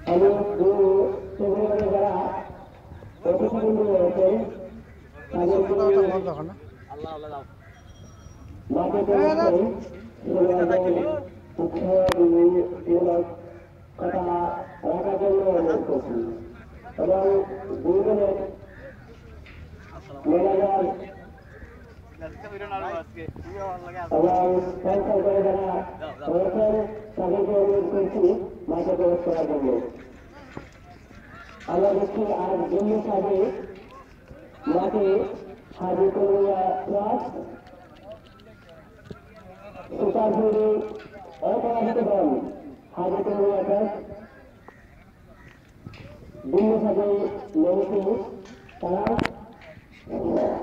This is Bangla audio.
আমি সেগুলো যারা অতিথিবৃন্দ রয়েছেন তাদেরকে মাঠে পৌঁছে উৎসাহমূলক কথা রাখার জন্য অনুরোধ করছি এবং দুজনের ম্যানেজার এবং সংসদ করে যারা রয়েছেন তাদেরকে অনুরোধ করছি মাঠে প্রবেশ করার জন্য। আমরা দেখছি আজ দিল্লি সাথে মাঠে হাজি কলমিয়া ট্রাস্ট সুপারজুরি অপরাজিত দল হাজি কলমিয়া ট্রাস্ট দিল্লি সাথে মহিষী তারা